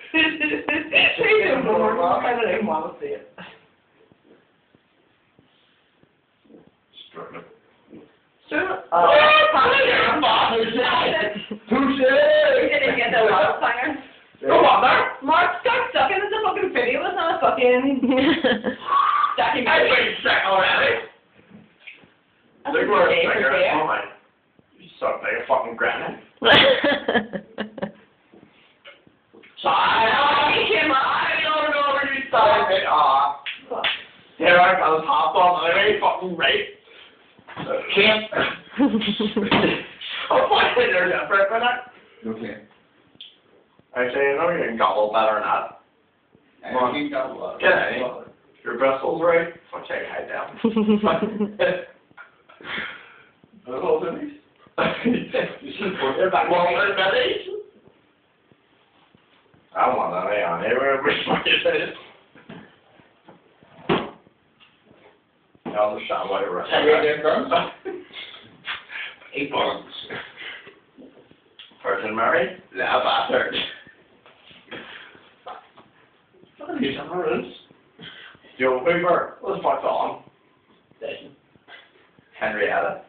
Even more. I don't even want to see it. Sure. Touche! You didn't get the wild singer. Come on, there. Mark got stuck in the fucking video. It's not a fucking documentary. I ain't sick already. That's They a were day sick for already. you. Oh my. You suck like a fucking granite. He came up. I don't know where you started it. Aw. Here I go, hop on. I ain't fucking right. Can't. I'm fucking there, Jeff. Right for that. Okay. Actually, you know you can gobble better than that. Come on. Get out. Your Brussels right? I'll check your head down. Hold it. You should put it back. Well, belly. I want that on here. Which one is it? I'll just shout whatever. Eight bucks. Person married? Yeah, bastard. He's on the roots. Joe Hoover, what the fuck's on? Henrietta.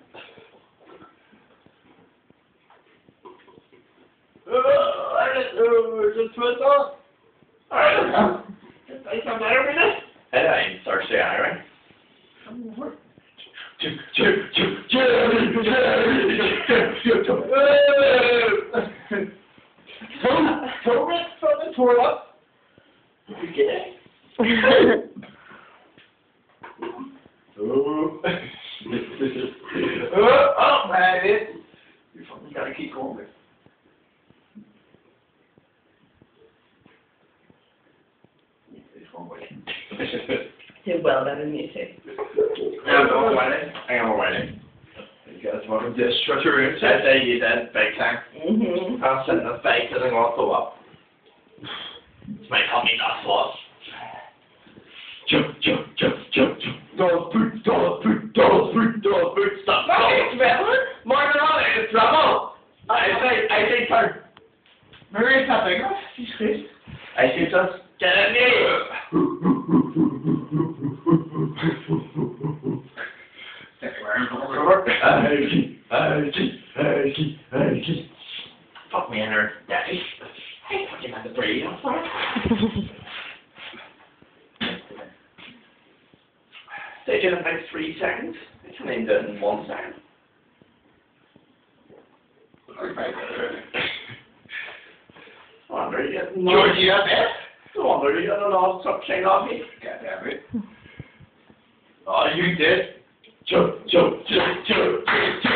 Just twist on. Alright. Say something better for this? And I ain't thirsty anyway. Throw it from the toilet. You get it? Oh, man, you fucking gotta keep going with it. Did well better than you too. I'm on a wedding. I'm on a wedding. You guys want to just shut your room? I say you did, big time. I'm sitting in the fake because I'm going to throw up. It's my tummy not sauce. Jump, jump, jump, jump, jump. Dog poop, dog poop, dog poop, dog poop. Stop. It's rebel. More than all, it's rebel. I say turn. Mary's not big enough. She's crazy. I say just get in there. Fuck me in her, daddy. I fucking had to breathe. I'm sorry. They did it in about 3 seconds. I can't even do it in 1 second. No wonder you get George, you got that? No wonder you got an odd suction off me. God damn it. Oh, you did. Jump, jump, jump, jump, jump.